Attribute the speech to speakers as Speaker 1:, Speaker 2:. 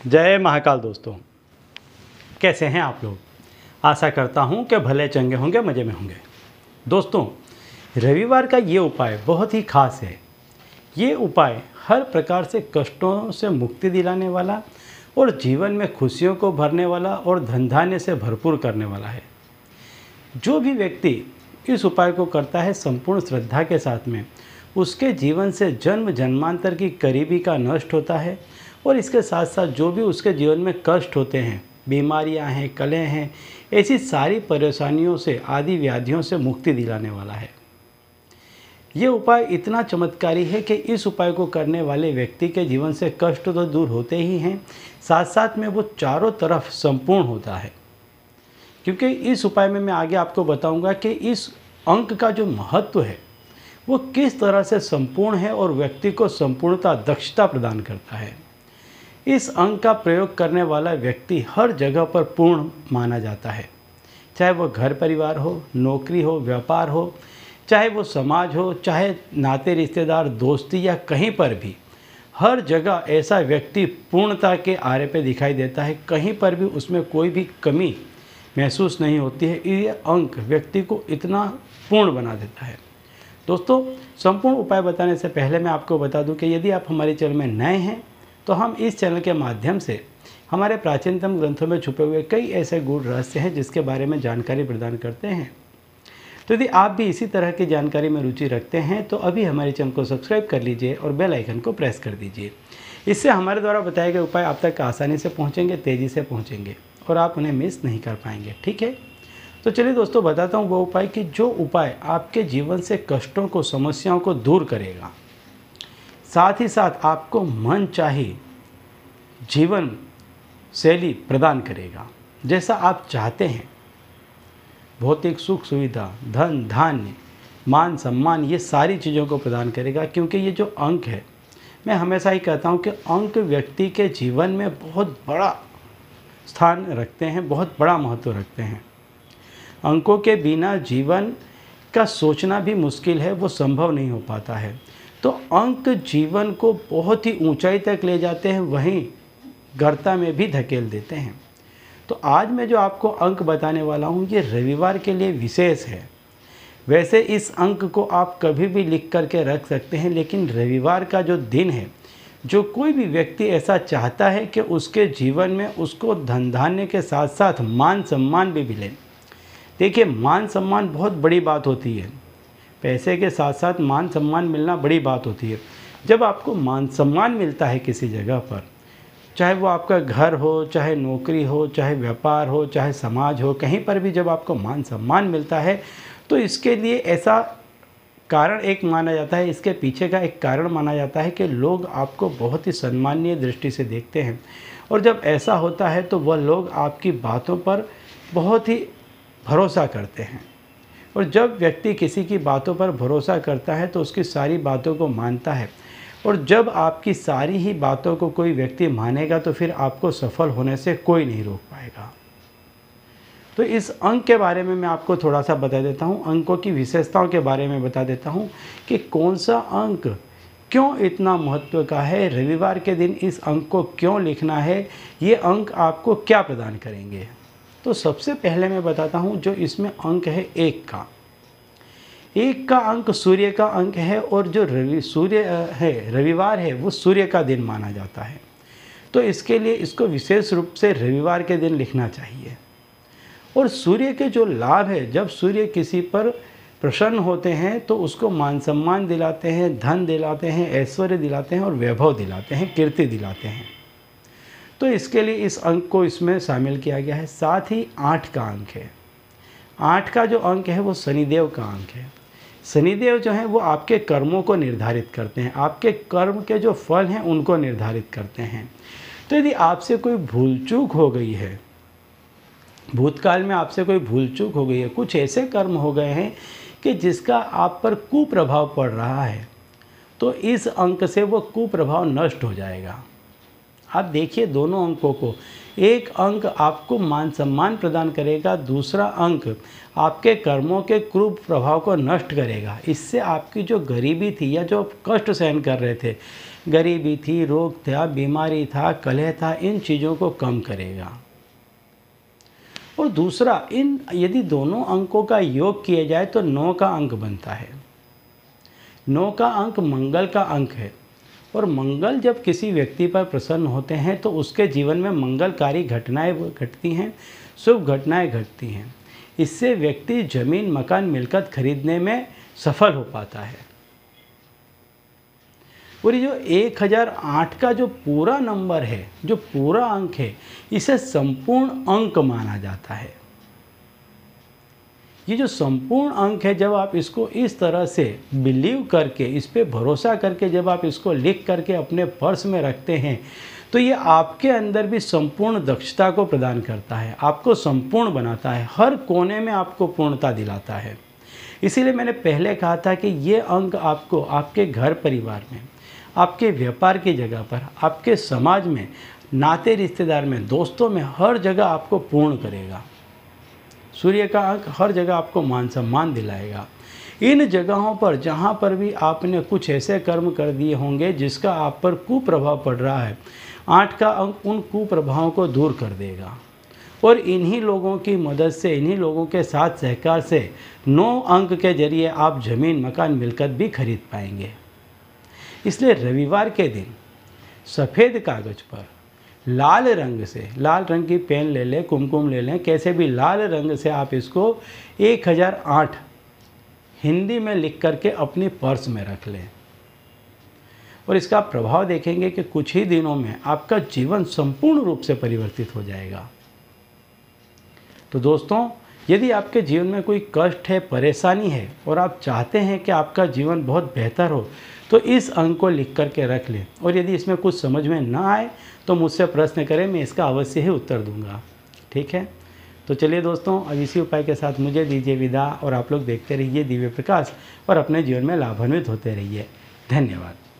Speaker 1: जय महाकाल दोस्तों, कैसे हैं आप लोग। आशा करता हूं कि भले चंगे होंगे, मज़े में होंगे। दोस्तों, रविवार का ये उपाय बहुत ही खास है। ये उपाय हर प्रकार से कष्टों से मुक्ति दिलाने वाला और जीवन में खुशियों को भरने वाला और धन धान्य से भरपूर करने वाला है। जो भी व्यक्ति इस उपाय को करता है संपूर्ण श्रद्धा के साथ में, उसके जीवन से जन्म जन्मांतर की करीबी का नष्ट होता है और इसके साथ साथ जो भी उसके जीवन में कष्ट होते हैं, बीमारियां हैं, कलें हैं, ऐसी सारी परेशानियों से, आदि व्याधियों से मुक्ति दिलाने वाला है। ये उपाय इतना चमत्कारी है कि इस उपाय को करने वाले व्यक्ति के जीवन से कष्ट तो दूर होते ही हैं, साथ साथ में वो चारों तरफ संपूर्ण होता है। क्योंकि इस उपाय में मैं आगे आपको बताऊंगा कि इस अंक का जो महत्व है वो किस तरह से संपूर्ण है और व्यक्ति को संपूर्णता, दक्षता प्रदान करता है। इस अंक का प्रयोग करने वाला व्यक्ति हर जगह पर पूर्ण माना जाता है, चाहे वो घर परिवार हो, नौकरी हो, व्यापार हो, चाहे वो समाज हो, चाहे नाते रिश्तेदार, दोस्ती या कहीं पर भी। हर जगह ऐसा व्यक्ति पूर्णता के आरे पे दिखाई देता है, कहीं पर भी उसमें कोई भी कमी महसूस नहीं होती है। ये अंक व्यक्ति को इतना पूर्ण बना देता है। दोस्तों, संपूर्ण उपाय बताने से पहले मैं आपको बता दूं कि यदि आप हमारे चैनल में नए हैं तो हम इस चैनल के माध्यम से हमारे प्राचीनतम ग्रंथों में छुपे हुए कई ऐसे गूढ़ रहस्य हैं जिसके बारे में जानकारी प्रदान करते हैं। तो यदि आप भी इसी तरह की जानकारी में रुचि रखते हैं तो अभी हमारे चैनल को सब्सक्राइब कर लीजिए और बेल आइकन को प्रेस कर दीजिए। इससे हमारे द्वारा बताए गए उपाय आप तक आसानी से पहुँचेंगे, तेज़ी से पहुँचेंगे और आप उन्हें मिस नहीं कर पाएंगे। ठीक है, तो चलिए दोस्तों, बताता हूँ वो उपाय कि जो उपाय आपके जीवन से कष्टों को, समस्याओं को दूर करेगा, साथ ही साथ आपको मन चाही जीवन शैली प्रदान करेगा, जैसा आप चाहते हैं। भौतिक सुख सुविधा, धन धान्य, मान सम्मान, ये सारी चीज़ों को प्रदान करेगा। क्योंकि ये जो अंक है, मैं हमेशा ही कहता हूँ कि अंक व्यक्ति के जीवन में बहुत बड़ा स्थान रखते हैं, बहुत बड़ा महत्व रखते हैं। अंकों के बिना जीवन का सोचना भी मुश्किल है, वो संभव नहीं हो पाता है। तो अंक जीवन को बहुत ही ऊंचाई तक ले जाते हैं, वहीं गर्ता में भी धकेल देते हैं। तो आज मैं जो आपको अंक बताने वाला हूँ ये रविवार के लिए विशेष है। वैसे इस अंक को आप कभी भी लिख करके रख सकते हैं, लेकिन रविवार का जो दिन है, जो कोई भी व्यक्ति ऐसा चाहता है कि उसके जीवन में उसको धन धान्य के साथ साथ मान सम्मान भी मिले। देखिए, मान सम्मान बहुत बड़ी बात होती है। पैसे के साथ साथ मान सम्मान मिलना बड़ी बात होती है। जब आपको मान सम्मान मिलता है किसी जगह पर, चाहे वो आपका घर हो, चाहे नौकरी हो, चाहे व्यापार हो, चाहे समाज हो, कहीं पर भी जब आपको मान सम्मान मिलता है तो इसके लिए ऐसा कारण एक माना जाता है, इसके पीछे का एक कारण माना जाता है कि लोग आपको बहुत ही सम्मानीय दृष्टि से देखते हैं। और जब ऐसा होता है तो वह लोग आपकी बातों पर बहुत ही भरोसा करते हैं। और जब व्यक्ति किसी की बातों पर भरोसा करता है तो उसकी सारी बातों को मानता है। और जब आपकी सारी ही बातों को कोई व्यक्ति मानेगा तो फिर आपको सफल होने से कोई नहीं रोक पाएगा। तो इस अंक के बारे में मैं आपको थोड़ा सा बता देता हूँ, अंकों की विशेषताओं के बारे में बता देता हूँ कि कौन सा अंक क्यों इतना महत्व का है, रविवार के दिन इस अंक को क्यों लिखना है, ये अंक आपको क्या प्रदान करेंगे। तो सबसे पहले मैं बताता हूँ जो इसमें अंक है एक का अंक सूर्य का अंक है। और जो रविवार है वो सूर्य का दिन माना जाता है। तो इसके लिए इसको विशेष रूप से रविवार के दिन लिखना चाहिए। और सूर्य के जो लाभ है, जब सूर्य किसी पर प्रसन्न होते हैं तो उसको मान सम्मान दिलाते हैं, धन दिलाते हैं, ऐश्वर्य दिलाते हैं और वैभव दिलाते हैं, कीर्ति दिलाते हैं। तो इसके लिए इस अंक को इसमें शामिल किया गया है। साथ ही 8 का अंक है। 8 का जो अंक है वो शनिदेव का अंक है। शनिदेव जो है वो आपके कर्मों को निर्धारित करते हैं, आपके कर्म के जो फल हैं उनको निर्धारित करते हैं। तो यदि आपसे कोई भूल चूक हो गई है, भूतकाल में आपसे कोई भूल चूक हो गई है, कुछ ऐसे कर्म हो गए हैं कि जिसका आप पर कुप्रभाव पड़ रहा है, तो इस अंक से वो कुप्रभाव नष्ट हो जाएगा। आप देखिए दोनों अंकों को, एक अंक आपको मान सम्मान प्रदान करेगा, दूसरा अंक आपके कर्मों के क्रूर प्रभाव को नष्ट करेगा। इससे आपकी जो गरीबी थी या जो कष्ट सहन कर रहे थे, गरीबी थी, रोग था, बीमारी था, कलह था, इन चीज़ों को कम करेगा। और दूसरा, इन यदि दोनों अंकों का योग किया जाए तो 9 का अंक बनता है। 9 का अंक मंगल का अंक है, और मंगल जब किसी व्यक्ति पर प्रसन्न होते हैं तो उसके जीवन में मंगलकारी घटनाएं घटती हैं, शुभ घटनाएं घटती हैं। इससे व्यक्ति जमीन, मकान, मिलकत खरीदने में सफल हो पाता है। और ये जो 1008 का जो पूरा नंबर है, जो पूरा अंक है, इसे संपूर्ण अंक माना जाता है। ये जो संपूर्ण अंक है, जब आप इसको इस तरह से बिलीव करके, इस पे भरोसा करके जब आप इसको लिख करके अपने पर्स में रखते हैं, तो ये आपके अंदर भी संपूर्ण दक्षता को प्रदान करता है, आपको संपूर्ण बनाता है, हर कोने में आपको पूर्णता दिलाता है। इसीलिए मैंने पहले कहा था कि ये अंक आपको आपके घर परिवार में, आपके व्यापार की जगह पर, आपके समाज में, नाते रिश्तेदार में, दोस्तों में, हर जगह आपको पूर्ण करेगा। सूर्य का अंक हर जगह आपको मान सम्मान दिलाएगा। इन जगहों पर जहाँ पर भी आपने कुछ ऐसे कर्म कर दिए होंगे जिसका आप पर कुप्रभाव पड़ रहा है, 8 का अंक उन कुप्रभावों को दूर कर देगा। और इन्हीं लोगों की मदद से, इन्हीं लोगों के साथ सहकार से 9 अंक के जरिए आप ज़मीन, मकान, मिलकत भी खरीद पाएंगे। इसलिए रविवार के दिन सफ़ेद कागज़ पर लाल रंग से, लाल रंग की पेन ले लें, कुमकुम ले लें, कैसे भी लाल रंग से आप इसको 1008 हिंदी में लिख करके अपनी पर्स में रख लें। और इसका प्रभाव देखेंगे कि कुछ ही दिनों में आपका जीवन संपूर्ण रूप से परिवर्तित हो जाएगा। तो दोस्तों, यदि आपके जीवन में कोई कष्ट है, परेशानी है, और आप चाहते हैं कि आपका जीवन बहुत बेहतर हो, तो इस अंक को लिख करके रख लें। और यदि इसमें कुछ समझ में ना आए तो मुझसे प्रश्न करें, मैं इसका अवश्य ही उत्तर दूंगा। ठीक है, तो चलिए दोस्तों, अब इसी उपाय के साथ मुझे दीजिए विदा, और आप लोग देखते रहिए दिव्य प्रकाश और अपने जीवन में लाभान्वित होते रहिए। धन्यवाद।